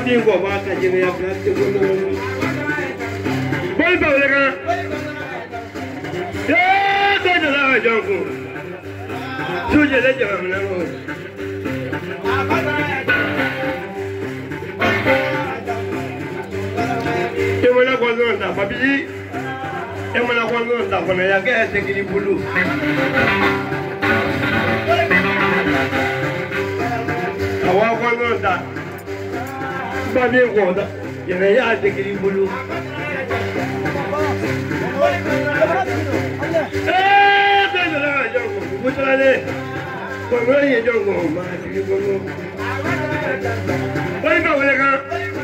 bingo ba ka jini ya plate kono boy ba le ka ya ko da la jongo suje le jama na mo emana ko no ta babi emana ko no ta kono ya ke te kili bulu awa ko no ta babi ko da yana ya te kili bulu Mutale, kono ye jongo ma ti kono. Oi ba wele ka.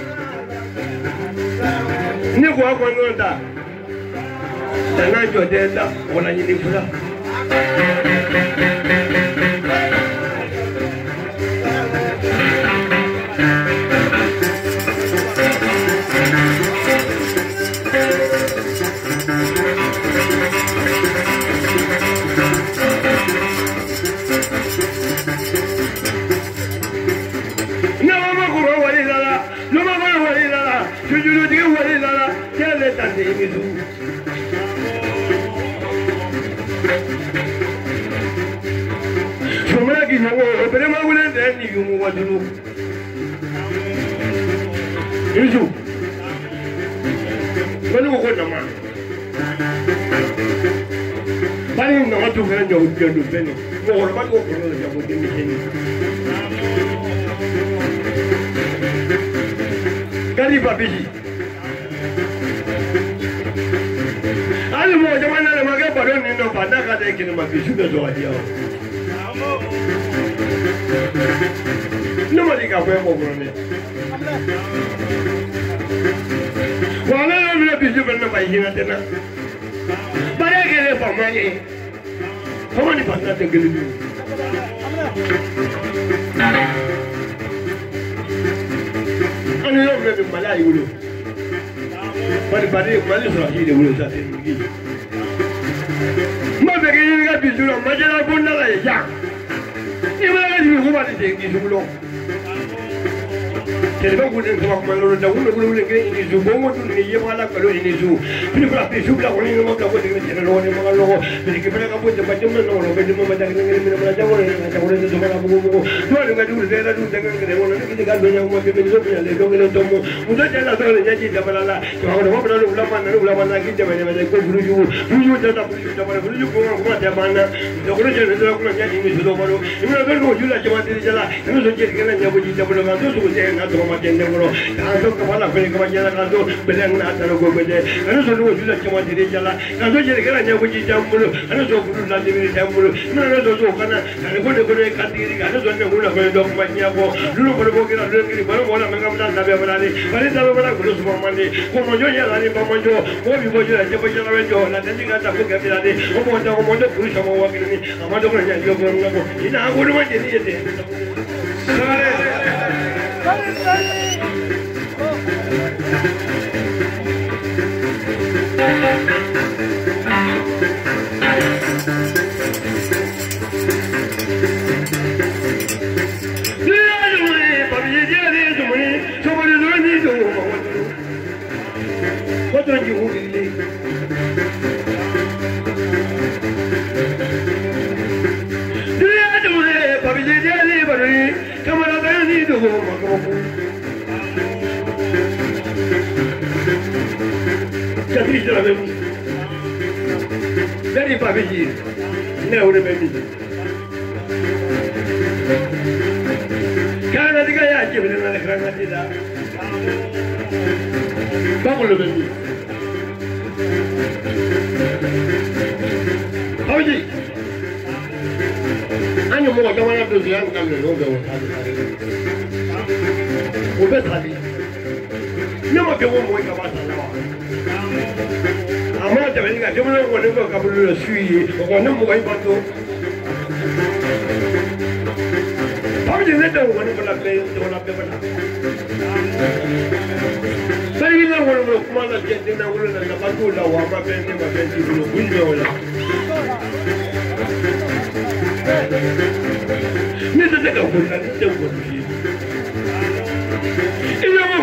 Ni ko kono da. Tana jo de da, wala ni fula. Pero me voy a entender ni un guadulu. Eso. Bueno, ¿cómo se llama? Vale, no va a tocar yo no peno. No, lo va a coger no ya porque me tiene. Cali papi. Algo ya van a magar para no para nada de que no me pise yo allá. No me digas fue por mí. Cuando no me pidió que no vaya a tener. Para que le ponga ahí. ¿Cómo ni pasa de que le digo? A mí no me ven mal ahí uno. Para mal eso así de uno se hace. Más pequeño que pidió la mañana por nada de ya. Y me la digo cómo te tengo su blog. Se le va a poner como lo de uno que ni su bombo ni lleva la calor ni su pero la pisula con no me acabo de meter lo ni me lo pero que para acabo de pasar no lo que me mata que me la llamo la llamo de tomar como no le digo de la luz de que de bueno que diga doña como que me lo le lo que lo tomo mucho ya la sola ya chica para la que ahora vamos a la mano aquí te me con fruyo ya está fruyo para fruyo como te manda lo que yo le doy con ya ni me lo malo y me lo doy yo la llamo de ya la no sé que la llamo ya por lo tanto su que no toma tiempo tanto como la fe que vaya dando pelean hasta lo que vende no solo yo la llamo de ya la cuando yo que la llamo ya por no solo la de ya por no no kana con el cantidad no son una con dos mañana no por que la que para bueno me encanta la verdad vale sabe para con los mamandes como yo ya la ni vamos yo voy yo ya voy la veo la técnica está porque mira de como no por eso vamos a que ni amado con ya yo con una y nada bueno me tiene Dari papi, ne ure baby. Kana diga ya ke bin na kana dida. Babu baby. Hawji. Anyo mo ga wana do yan kan no ga wa. O be tali. Nyama ke wo mo ga ba ta lawa. Amana te venga, yo me lo voy a capullo sui, o cuando me voy para todo. Vamos a ir a un la play, la pepana. Sai la bueno como la gente na uno na bakula wa mapende mapende kulo kunyola. Ni te ka kunna ni te ko. Ina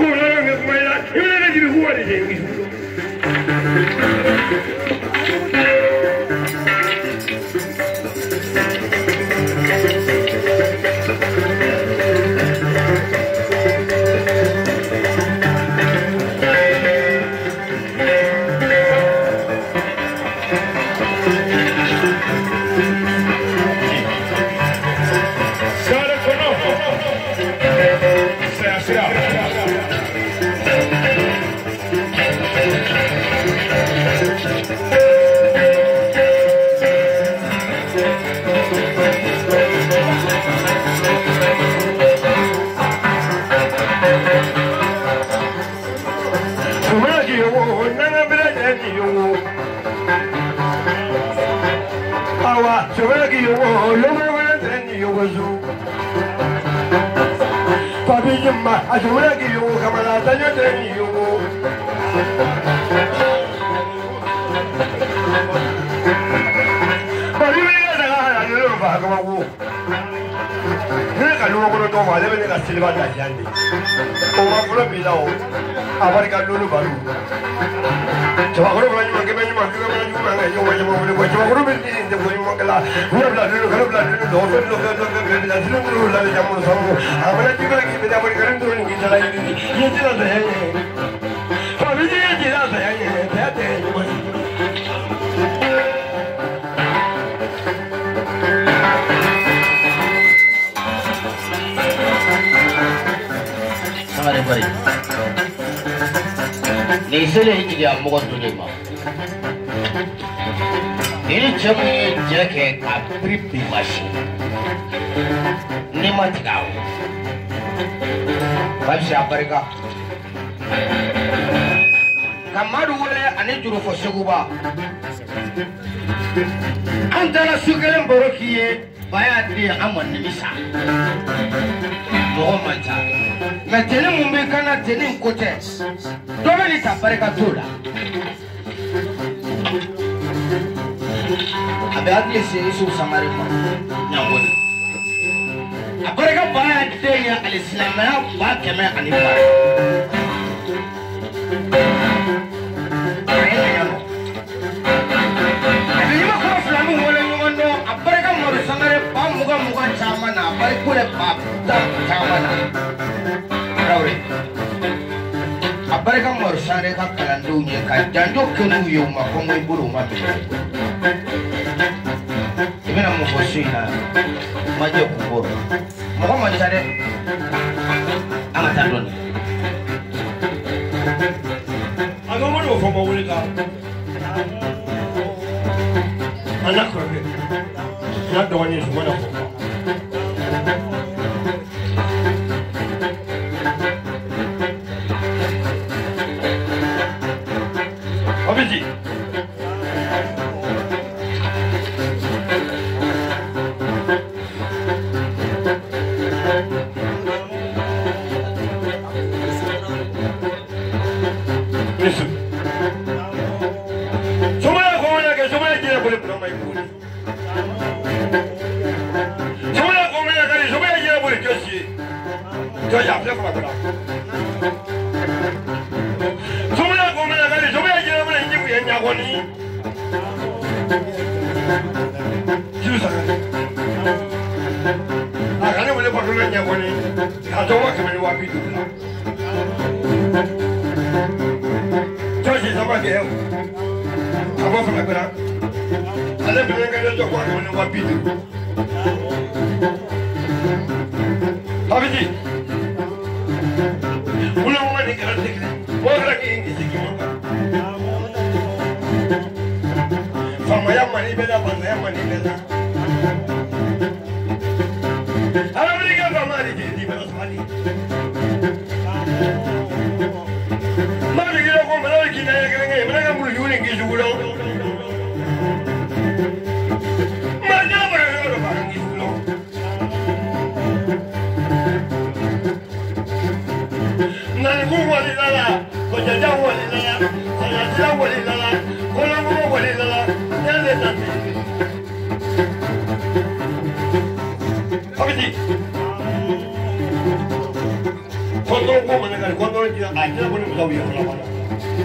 Cuando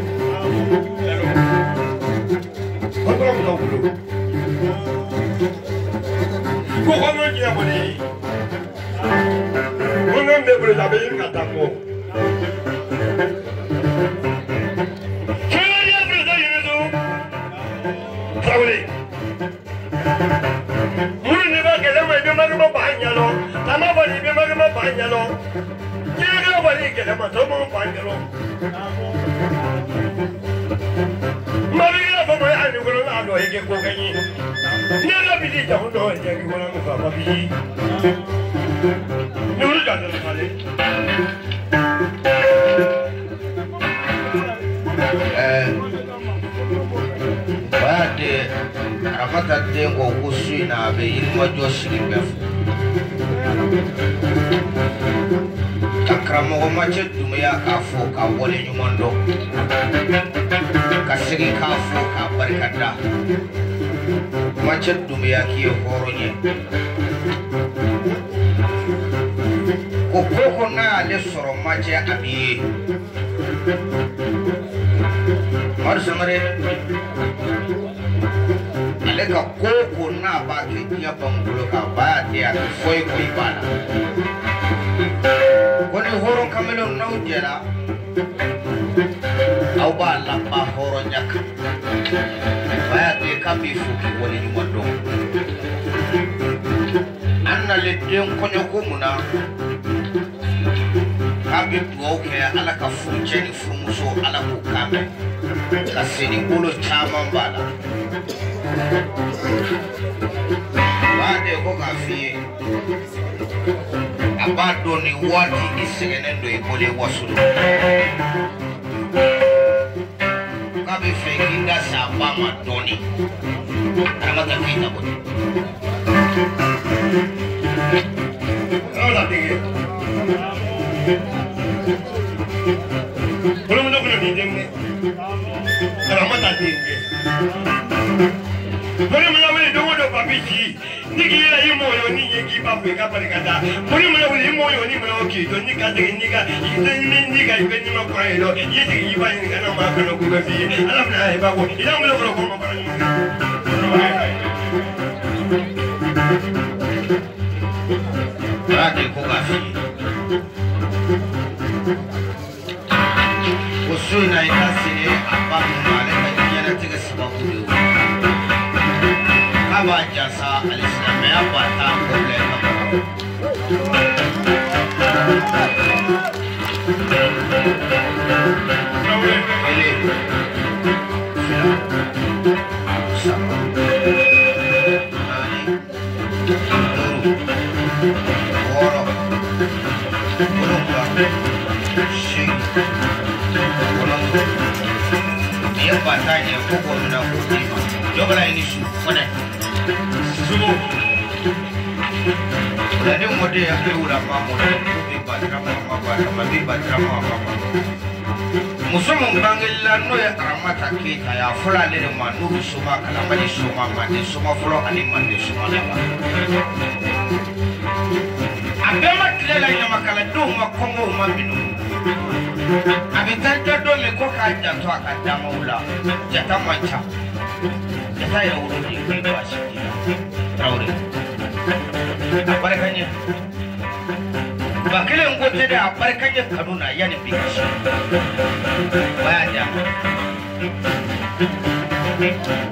Otro mundo blue. ¿Cómo no quiero morir? Un hombre por la bella cataco. ¿Qué le ha pasado en eso? Saúl. Muri va que le va a ir a bañalo. Tama va a ir a bañalo. Llega va a ir que le mató un bañalo. María va a ir con la noche que cocaína. Nella visita un no è che vuole fare la visita. Non lo cade male. Guardate, Ramata tengo cucina per il modo simile. Takramo mace dumya kafo ka wole nyumondo. Kasiri kafo ka barkada. Mace dumya ki horonye. Kokoko na le soro mace abi. Har samare. Ale ka koko na ba ke dia bangulo ka ba dia foi ko ibana. Koni horon kamelo naujela. Au ba lamba horon yak. Baya te kambi fuki wole nyumondo. Anna le den konyo kumuna. Kabi tuoke ala ka funcheni fumuso ala ko kame. Kasini bolo chama bala. Bade ko kafi. Abadoni wati isegenendo ibole wasulu. Kabi fekinga sabama doni. Ramata kita bodi. Hola tige. Belum nak kena dingin. Ramata tige. Belum nak boleh dong dong papisi. Ni kira imo yo ni yeki pape kapal kata. Belum nak boleh imo yo ni meloki. Don ni kata ni kata. Ni kata ni mau kau elo. Ye jadi iban ni kana mak kena kukafi. Alam nak iba ko. Ilang belum kalau kau mau pergi. Ada kukafi. Usui na ikasi apa male kajian tiga sebab itu. Kawan jasa alislam apa tak boleh apa. Ini. Dia batanya pokok nak kutima. Jogla ini sudah. Sudah. Jadi model yang berulama model drama apa. Musuh membangun lanu ya ramata kita ya fulani ni manu semua kalau mani semua mandi semua fulo ani mandi semua lama. Agama tidak lain makalah dong makongo maminu. Abitanta dole ko ka janto aka damula jata mancha jata ya wuri ke ba shi traure abarkanya bakile ngote da abarkanya kanuna yani bishi baya da